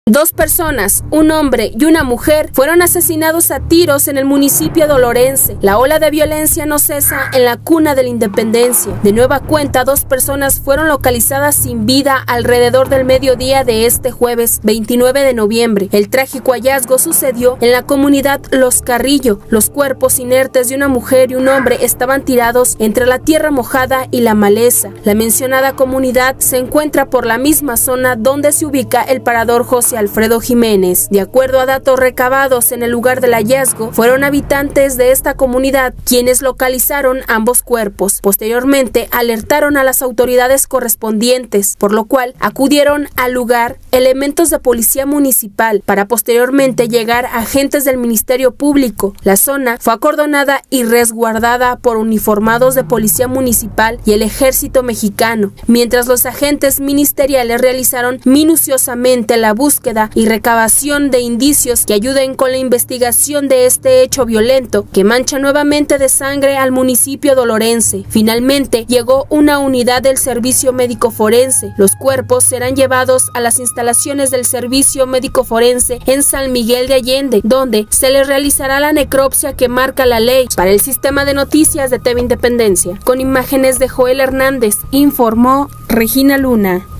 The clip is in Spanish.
2 personas, un hombre y una mujer, fueron asesinados a tiros en el municipio de Olorense. La ola de violencia no cesa en la cuna de la independencia. De nueva cuenta, 2 personas fueron localizadas sin vida alrededor del mediodía de este jueves 29 de noviembre. El trágico hallazgo sucedió en la comunidad Los Carrillo. Los cuerpos inertes de una mujer y un hombre estaban tirados entre la tierra mojada y la maleza. La mencionada comunidad se encuentra por la misma zona donde se ubica el parador José Alfredo Jiménez. De acuerdo a datos recabados en el lugar del hallazgo, fueron habitantes de esta comunidad quienes localizaron ambos cuerpos. Posteriormente alertaron a las autoridades correspondientes, por lo cual acudieron al lugar elementos de policía municipal para posteriormente llegar agentes del Ministerio Público. La zona fue acordonada y resguardada por uniformados de policía municipal y el Ejército Mexicano, mientras los agentes ministeriales realizaron minuciosamente la búsqueda y recabación de indicios que ayuden con la investigación de este hecho violento que mancha nuevamente de sangre al municipio de Olorense. Finalmente llegó una unidad del Servicio Médico Forense. Los cuerpos serán llevados a las instalaciones del Servicio Médico Forense en San Miguel de Allende, donde se les realizará la necropsia que marca la ley. Para el Sistema de Noticias de TV Independencia, con imágenes de Joel Hernández, informó Regina Luna.